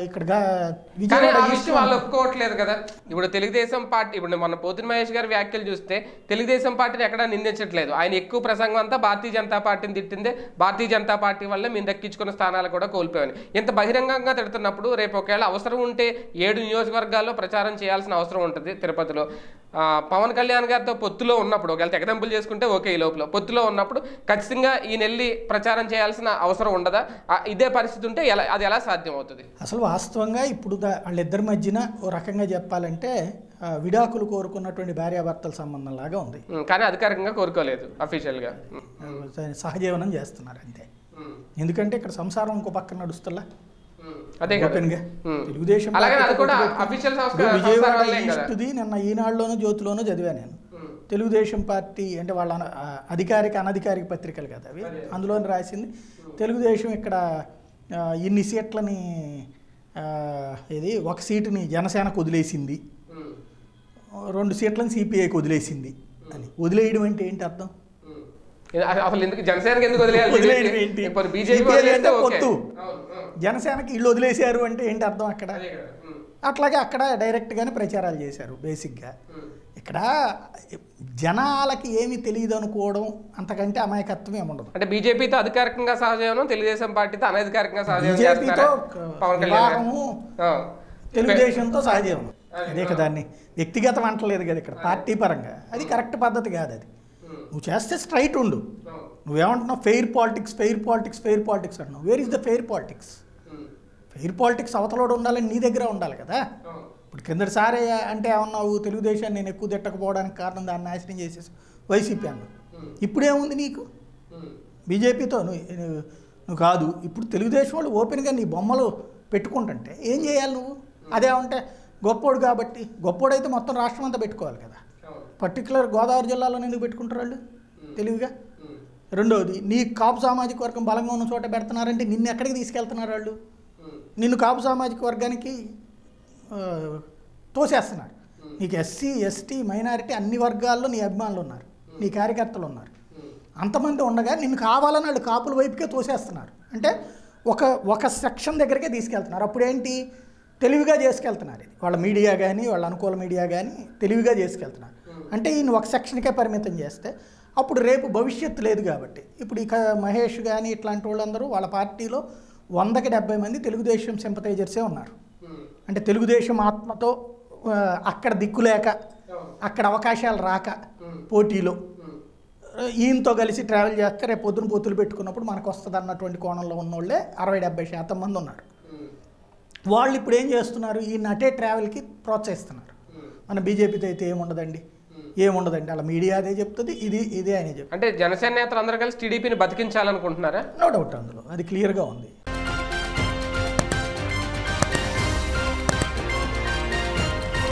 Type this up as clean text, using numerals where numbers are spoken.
ఇక్కడ వాళ్ళు ఒప్పుకోవట్లేదు కదా. ఇప్పుడు తెలుగుదేశం పార్టీ, ఇప్పుడు మన పోతిన మహేష్ గారి వ్యాఖ్యలు చూస్తే తెలుగుదేశం పార్టీని ఎక్కడా నిందించట్లేదు. ఆయన ఎక్కువ ప్రసంగం అంతా భారతీయ జనతా పార్టీని తిట్టిందే, భారతీయ జనతా పార్టీ వల్ల మేము దక్కించుకున్న స్థానాలు కూడా కోల్పోయాను. ఇంత బహిరంగంగా తిడుతున్నప్పుడు రేపు ఒకవేళ అవసరం ఉంటే 7 నియోజకవర్గాల్లో ప్రచారం చేయాల్సిన అవసరం ఉంటుంది. తిరుపతిలో పవన్ కళ్యాణ్ గారితో పొత్తులో ఉన్నప్పుడు, ఒకవేళ తెగదంపులు చేసుకుంటే ఓకే, ఈ లోపల పొత్తులో ఉన్నప్పుడు ఖచ్చితంగా ఈయన వెళ్ళి ప్రచారం చేయాల్సిన అవసరం ఉండదా? ఇదే పరిస్థితి ఉంటే అది ఎలా సాధ్యం అవుతుంది? అసలు వాస్తవంగా ఇప్పుడు వాళ్ళిద్దరి మధ్యన ఓ రకంగా చెప్పాలంటే విడాకులు కోరుకున్నటువంటి భార్యాభర్తల సంబంధం లాగా ఉంది. కానీ అధికారికంగా కోరుకోలేదు, అఫీషియల్గా సహజీవనం చేస్తున్నారు అంతే. ఎందుకంటే ఇక్కడ సంసారం ఇంకో పక్కన నడుస్తులా. తెలుగుదేశం విజయవాడ ఈస్ట్ది నిన్న ఈనాడులోనూ జ్యోతిలోనూ చదివా నేను. తెలుగుదేశం పార్టీ అంటే వాళ్ళ అధికారిక అనధికారిక పత్రికలు కదా అవి, అందులో రాసింది తెలుగుదేశం ఇక్కడ ఇన్ని సీట్లని ఒక సీటుని జనసేనకు వదిలేసింది, 2 సీట్లను సిపిఐకి వదిలేసింది అని. వదిలేయడం అంటే ఏంటి అర్థం? అసలు ఎందుకు జనసేనకి ఎందుకు వదిలేయడం ఏంటి? పొత్తు జనసేనకి వీళ్ళు వదిలేశారు అంటే ఏంటి అర్థం అక్కడ? అట్లాగే అక్కడ డైరెక్ట్గానే ప్రచారాలు చేశారు. బేసిక్గా ఇక్కడ జనాలకి ఏమి తెలియదు అనుకోవడం అంతకంటే అమాయకత్వం ఏముండదు. అంటే బీజేపీతో అధికారికంగా సహజీవనం, తెలుగుదేశం పార్టీతో అనధికారికంగా సహజీవనం, బీజేపీతో వివాహము తెలుగుదేశంతో సహజీవనం. అదే కదా, దాన్ని వ్యక్తిగతం అంటలేదు కదా ఇక్కడ, పార్టీ పరంగా అది కరెక్ట్ పద్ధతి కాదు. అది నువ్వు చేస్తే స్ట్రైట్ ఉండు. నువ్వేమంటున్నావు? Fair politics, fair politics, fair politics అంటున్నావు. Where is the fair politics? Fair politics అవతలోడు ఉండాలని నీ దగ్గర ఉండాలి కదా. ఇప్పుడు కిందటిసారి అంటే ఏమన్నావు? తెలుగుదేశాన్ని నేను ఎక్కువ తిట్టకపోవడానికి కారణం దాన్ని నాశనం చేసేసి వైసీపీ అన్నావు. ఇప్పుడేముంది నీకు? బీజేపీతో నువ్వు కాదు. ఇప్పుడు తెలుగుదేశం వాళ్ళు ఓపెన్గా నీ బొమ్మలు పెట్టుకుంటుంటే ఏం చేయాలి నువ్వు? అదేమంటే గొప్పోడు కాబట్టి, గొప్పోడైతే మొత్తం రాష్ట్రం అంతా పెట్టుకోవాలి కదా. పర్టికులర్ గోదావరి జిల్లాలో ఎందుకు పెట్టుకుంటారు వాళ్ళు తెలివిగా? రెండవది, నీ కాపు సామాజిక వర్గం బలంగా ఉన్న చోట పెడుతున్నారంటే నిన్ను ఎక్కడికి తీసుకెళ్తున్నారు వాళ్ళు? నిన్ను కాపు సామాజిక వర్గానికి తోసేస్తున్నారు. నీకు ఎస్సీ, ఎస్టీ, మైనారిటీ అన్ని వర్గాల్లో నీ అభిమానులు ఉన్నారు, నీ కార్యకర్తలు ఉన్నారు. అంతమంది ఉండగా నిన్ను కావాలని వాళ్ళు కాపుల వైపుకే తోసేస్తున్నారు. అంటే ఒక సెక్షన్ దగ్గరికే తీసుకెళ్తున్నారు. అప్పుడేంటి? తెలివిగా చేసుకెళ్తున్నారు. ఇది వాళ్ళ మీడియా కానీ, వాళ్ళ అనుకూల మీడియా కానీ తెలివిగా చేసుకెళ్తున్నారు. అంటే ఈయన ఒక సెక్షన్కే పరిమితం చేస్తే అప్పుడు రేపు భవిష్యత్తు లేదు కాబట్టి, ఇప్పుడు ఇక మహేష్ కానీ ఇట్లాంటి వాళ్ళందరూ వాళ్ళ పార్టీలో 100కి 70 మంది తెలుగుదేశం సింపథైజర్సే ఉన్నారు. అంటే తెలుగుదేశం ఆత్మతో అక్కడ దిక్కులేక, అక్కడ అవకాశాలు రాక పోటీలో ఈయనతో కలిసి ట్రావెల్ చేస్తే రేపు పొద్దున పొత్తులు పెట్టుకున్నప్పుడు మనకు వస్తుంది అన్నటువంటి కోణంలో ఉన్నోళ్ళే 60-70% మంది ఉన్నారు. వాళ్ళు ఇప్పుడు ఏం చేస్తున్నారు? ఈ నటే ట్రావెల్కి ప్రోత్సహిస్తున్నారు. మన బీజేపీతో అయితే ఏముండదండి, అలా మీడియా అదే చెప్తుంది, ఇదే ఆయన చెప్తుంది. అంటే జనసేన నేతలు అందరూ కలిసి టీడీపీని బతికించాలనుకుంటున్నారా? నో డౌట్, అందులో అది క్లియర్గా ఉంది.